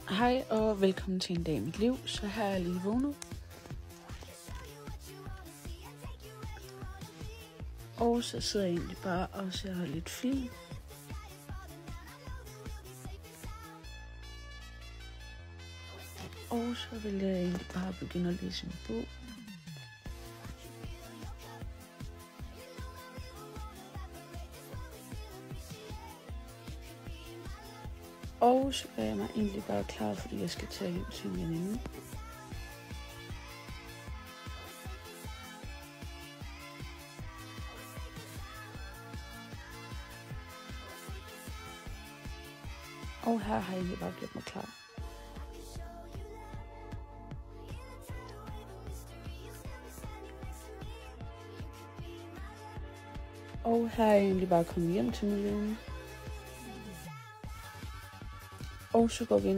Hej og velkommen til en dag i mit liv. Så her er jeg lige vågnet. Og så sidder jeg egentlig bare og ser lidt film. Og så vil jeg egentlig bare begynde at læse en bog. Og så gør jeg mig egentlig bare klar, fordi jeg skal tage hjem til en veninde. Og her har jeg egentlig bare gjort mig klar. Og her er jeg egentlig bare kommet hjem til min veninde. Og så går vi ind